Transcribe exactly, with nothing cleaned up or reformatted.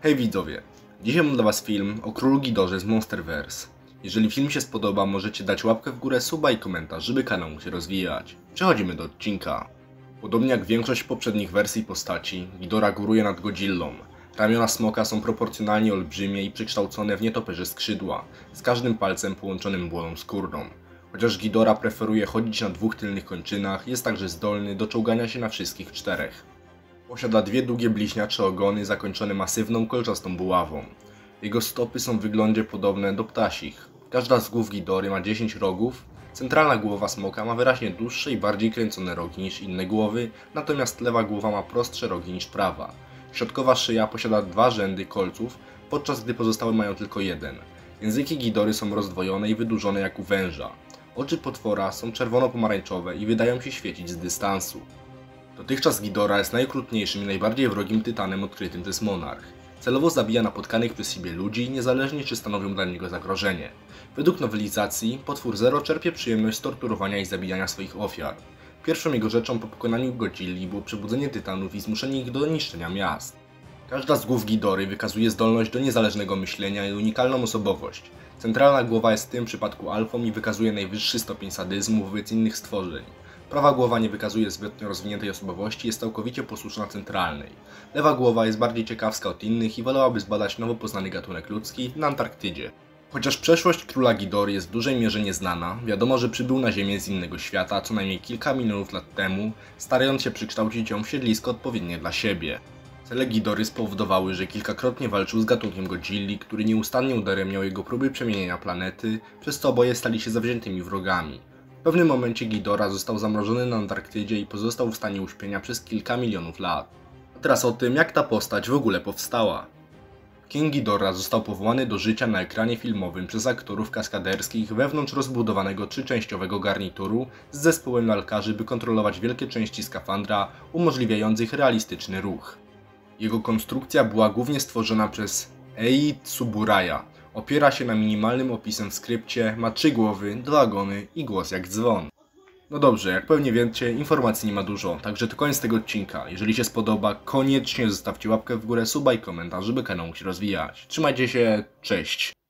Hej widzowie, dzisiaj mam dla was film o Królu Ghidorze z Monsterverse. Jeżeli film się spodoba, możecie dać łapkę w górę, suba i komentarz, żeby kanał mógł się rozwijać. Przechodzimy do odcinka. Podobnie jak większość poprzednich wersji postaci, Ghidorah góruje nad Godzillą. Ramiona smoka są proporcjonalnie olbrzymie i przekształcone w nietoperze skrzydła, z każdym palcem połączonym błoną skórną. Chociaż Ghidorah preferuje chodzić na dwóch tylnych kończynach, jest także zdolny do czołgania się na wszystkich czterech. Posiada dwie długie bliźniacze ogony zakończone masywną kolczastą buławą. Jego stopy są w wyglądzie podobne do ptasich. Każda z głów Ghidory ma dziesięć rogów. Centralna głowa smoka ma wyraźnie dłuższe i bardziej kręcone rogi niż inne głowy, natomiast lewa głowa ma prostsze rogi niż prawa. Środkowa szyja posiada dwa rzędy kolców, podczas gdy pozostałe mają tylko jeden. Języki Ghidory są rozdwojone i wydłużone jak u węża. Oczy potwora są czerwono-pomarańczowe i wydają się świecić z dystansu. Dotychczas Ghidorah jest najokrutniejszym i najbardziej wrogim tytanem odkrytym przez Monarch. Celowo zabija napotkanych przez siebie ludzi, niezależnie czy stanowią dla niego zagrożenie. Według nowelizacji, potwór Zero czerpie przyjemność z torturowania i zabijania swoich ofiar. Pierwszą jego rzeczą po pokonaniu Godzilli było przebudzenie tytanów i zmuszenie ich do niszczenia miast. Każda z głów Ghidory wykazuje zdolność do niezależnego myślenia i unikalną osobowość. Centralna głowa jest w tym przypadku alfą i wykazuje najwyższy stopień sadyzmu wobec innych stworzeń. Prawa głowa nie wykazuje zbytnio rozwiniętej osobowości, jest całkowicie posłuszna centralnej. Lewa głowa jest bardziej ciekawska od innych i wolałaby zbadać nowo poznany gatunek ludzki na Antarktydzie. Chociaż przeszłość króla Ghidory jest w dużej mierze nieznana, wiadomo, że przybył na Ziemię z innego świata co najmniej kilka milionów lat temu, starając się przykształcić ją w siedlisko odpowiednie dla siebie. Cele Ghidory spowodowały, że kilkakrotnie walczył z gatunkiem Godzilli, który nieustannie udaremniał jego próby przemienienia planety, przez co oboje stali się zawziętymi wrogami. W pewnym momencie Ghidorah został zamrożony na Antarktydzie i pozostał w stanie uśpienia przez kilka milionów lat. A teraz o tym, jak ta postać w ogóle powstała. King Ghidorah został powołany do życia na ekranie filmowym przez aktorów kaskaderskich wewnątrz rozbudowanego trzyczęściowego garnituru z zespołem lalkarzy, by kontrolować wielkie części skafandra umożliwiających realistyczny ruch. Jego konstrukcja była głównie stworzona przez Ei Tsuburaya. Opiera się na minimalnym opisem w skrypcie, ma trzy głowy, dwa ogony i głos jak dzwon. No dobrze, jak pewnie wiecie, informacji nie ma dużo, także to koniec tego odcinka. Jeżeli się spodoba, koniecznie zostawcie łapkę w górę, suba i komentarz, żeby kanał mógł się rozwijać. Trzymajcie się, cześć!